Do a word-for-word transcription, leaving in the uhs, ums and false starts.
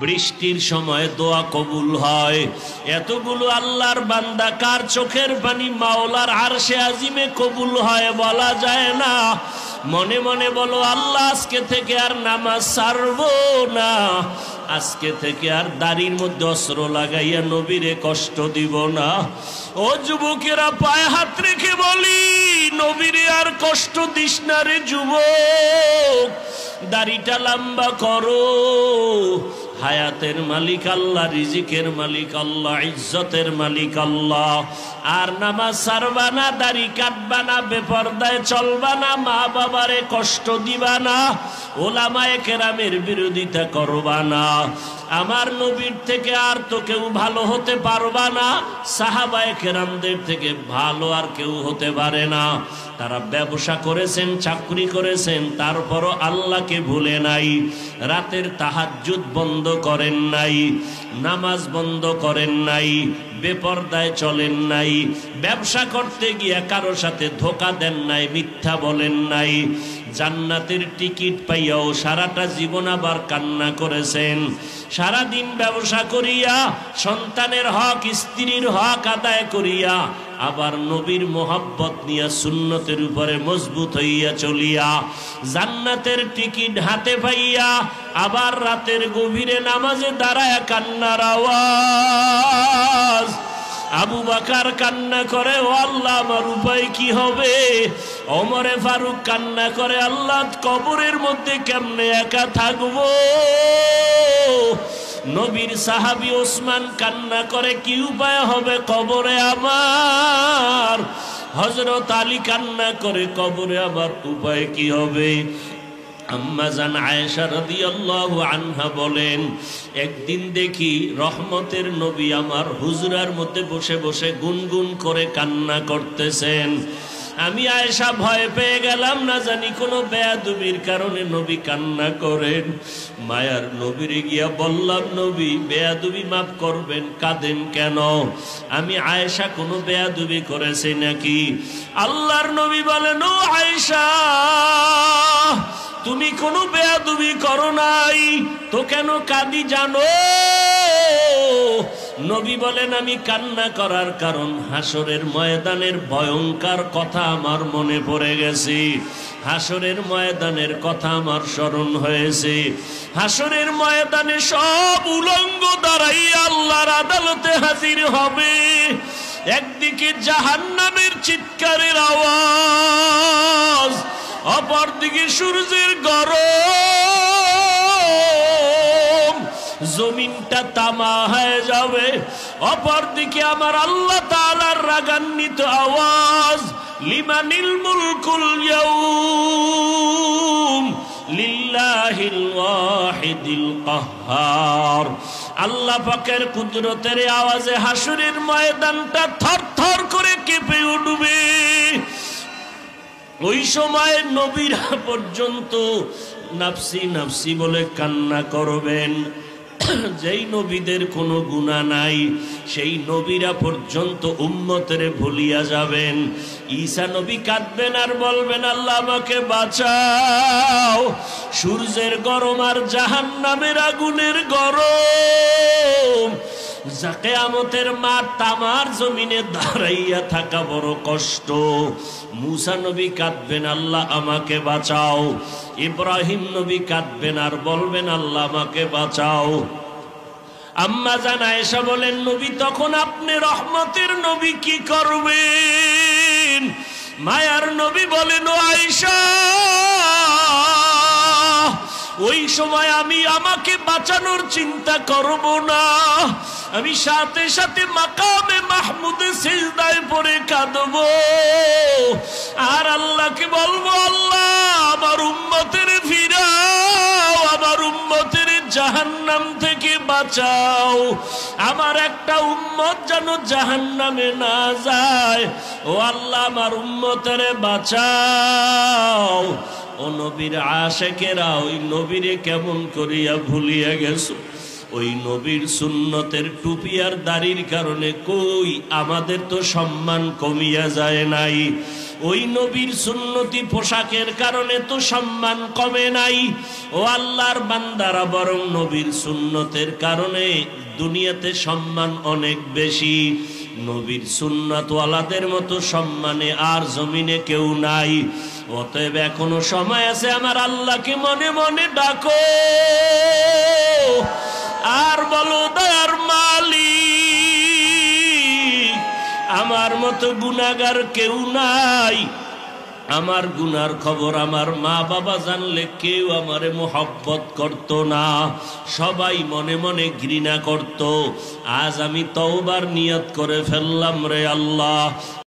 বৃষ্টির সময় দোয়া কবুল হয়। এতগুলো আল্লাহর বান্দা কার চোখের পানি মাওলার আরশে আজিমে কবুল হয় বলা যায় না। মনে মনে বলো, আল্লাহ আজকে থেকে আর নামাজ ছাড়বো না, আজকে থেকে আর দাড়ির মধ্যে অস্ত্র লাগাইয়া নবীরে কষ্ট দিব না। ও যুবকেরা, পায়ে হাত রেখে বলি, নবীরে আর কষ্ট দিস না রে যুবক, দাড়িটা লম্বা করো। হায়াতের মালিক আল্লাহ, রিজিকের মালিক আল্লাহ, ইজ্জতের মালিক আল্লাহ। আর নামাজ ছাড়বা না, দাড়ি কাটবা না, বেপরদায় চলবা না, মা বাবারে কষ্ট দিবা না, ওলামায়ে কেরামের বিরোধিতা করবা না। আমার নবীর থেকে আর তো কেউ ভালো হতে পারবা না, সাহাবায়ে কেরামদের থেকে ভালো আর কেউ হতে পারে না। তারা ব্যবসা করেছেন, চাকরি করেছেন, তারপরও আল্লাহকে ভুলে নাই। রাতের তাহাজ্জুদ বন্ধ করেন নাই, নামাজ বন্ধ করেন নাই, বেপরদায় চলেন নাই, ব্যবসা করতে গিয়ে কারো সাথে ধোঁকা দেন নাই, মিথ্যা বলেন নাই। জান্নাতের টিকিট পাইয়াও সারাটা জীবন আবার কান্না করেছেন। সারাদিন ব্যবসা করিয়া সন্তানের হক, স্ত্রীর হক আদায় করিয়া আবার নবীর মোহাব্বত নিয়া সুন্নতের উপরে মজবুত হইয়া চলিয়া জান্নাতের টিকিট হাতে পাইয়া আবার রাতের গভীরে নামাজে দাঁড়ায় কান্নার আওয়াজ। আবু বকর কান্না করে, ও আল্লাহ আমার উপায় কি হবে? ওমরে ফারুক কান্না করে, আল্লাহ কবরের মধ্যে কেমনে একা থাকবো? নবীর সাহাবী ওসমান কান্না করে, কি উপায় হবে কবরে আমার? হযরত আলী কান্না করে, কবরে আমার উপায় কি হবে? আম্মা জান আয়েশা রাদিয়াল্লাহু আনহা বলেন, একদিন দেখি রহমতের নবী আমার হুজরার মধ্যে বসে বসে গুনগুন করে কান্না করতেছেন। আমি আয়েশা ভয় পেয়ে গেলাম, না জানি কোনো বেয়াদবির কারণে নবী কান্না করেন। মায়ার নবীরে গিয়া বললাম, নবী বেয়াদবি মাফ করবেন, কাঁদেন কেন? আমি আয়েশা কোনো বেয়াদবি করেছে নাকি? আল্লাহর নবী বলেন, ও আয়েশা, তুমি কোনো বেয়াদবি করো নাই তো কেন কাঁদি জানো? নবী বলেন, আমি কান্না করার কারণ হাসরের ময়দানের ভয়ঙ্কর কথা আমার মনে পড়ে গেছে। হাসরের ময়দানের কথা আমার স্মরণ হয়েছে। হাসরের ময়দানে সব উলঙ্গ দাঁড়াইয়া আল্লাহর আদালতে হাজির হবে। একদিকে জাহান্নামের চিৎকারের আওয়াজ, অপরদিকে সূর্যের গরম, জমিনটা তামা হয়ে যাবে। অপরদিকে আমার আল্লাহ তাআলার রাগান্বিত আওয়াজ, লিমানিল মুলকুল ইয়াউম লিল্লাহিল ওয়াহিদিল কাহ্হার। আল্লাহ পাকের কুদরতের আওয়াজে হাসরের ময়দানটা থরথর করে কেঁপে উঠবে। ওই সময় নবীরা পর্যন্ত নাফসি নাফসি বলে কান্না করবেন। যেই নবীদের কোনো গুনাহ নাই সেই নবীরা পর্যন্ত উম্মতের ভুলিয়া যাবেন। ঈসা নবী কাঁদবেন আর বলবেন, আল্লাহ আমাকে বাঁচাও। সূর্যের গরম আর জাহান্নামের আগুনের গরম, কিয়ামতের মাঠ তামার জমিনে দাঁড়াইয়া থাকা বড় কষ্ট। মুসা নবী কাঁদবেন, আল্লাহ আমাকে বাঁচাও। ইব্রাহিম নবী কাঁদবেন আর বলবেন, আল্লাহ আমাকে বাঁচাও। আম্মা জান আয়েশা বলেন, নবী তখন আপনি রহমতের নবী কি করবেন? মায়ার নবী বলেন, ও আয়েশা, ওই সময় আমি আমাকে বাঁচানোর চিন্তা করব না, আমি সাথে সাথে মাকামে মাহমুদে সিজদায় পড়ে কাঁদবো আর আল্লাহকে বলবো, আল্লাহ আমার উম্মতের ফিরাও, আমার উম্মতের জাহান্নাম থেকে বাঁচাও, আমার একটা উম্মত যেন জাহান্নামে না যায়। ও আল্লাহ আমার উম্মতের বাঁচাও। ও নবীর আশিকেরা ওই নবীরে কেমন করিয়া ভুলিয়া গেছো? ওই নবীর সুন্নতের টুপি আর দাড়ির কারণে কই আমাদের তো সম্মান কমিয়া যায় নাই। ওই নবীর সুন্নতি পোশাকের কারণে তো সম্মান কমে নাই। ও আল্লাহর বান্দারা, বরং নবীর সুন্নতের কারণে দুনিয়াতে সম্মান অনেক বেশি। নবীর সুন্নাতওয়ালাদের মতো সম্মানে আর জমিনে কেউ নাই। অতএব এখনো সময় আছে, আমার আল্লাহকে মনে মনে ডাকো আর বলো, দয়ার মালিক, আমার মতো গুনাহগার কেউ নাই। আমার গুনার খবর আমার মা বাবা জানলে কেউ আমারে মোহব্বত করত না, সবাই মনে মনে ঘৃণা করত। আজ আমি তওবার নিয়ত করে ফেললাম রে আল্লাহ।